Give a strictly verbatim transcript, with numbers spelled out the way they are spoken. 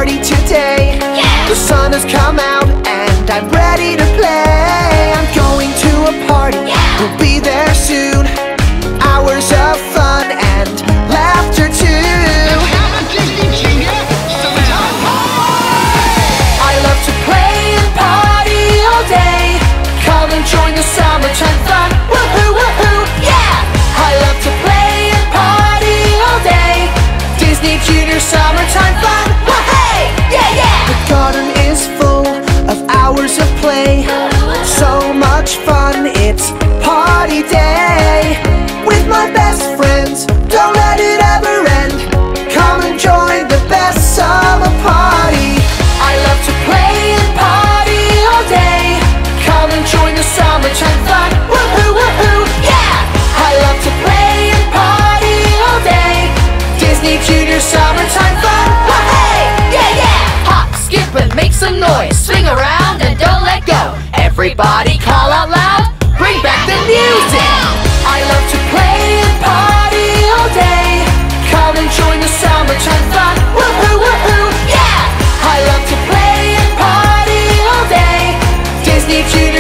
party today. Yeah! The sun has come out and I'm ready to play. I'm going to a party, yeah! We'll be there soon. Hours of fun and laughter too. I love to play and party all day. Come and join the summertime fun. Woohoo, woohoo, yeah! I love to play and party all day. Disney Junior summertime fun. Wah-hey, yeah, yeah! The garden is full of hours of play. So much fun, it's party day. With my best friends, don't let it ever end. Come and join the best summer party. I love to play and party all day. Come and join the summertime fun. Woohoo, woohoo, yeah! I love to play and party all day. Disney Junior summertime fun. Wah-hey, yeah, yeah! Hop, skip and make some noise. Swing around and don't let go. Everybody call out loud. Bring back the music. I love to play and party all day. Come and join the summertime fun. Woohoo, woohoo, yeah! I love to play and party all day. Disney Junior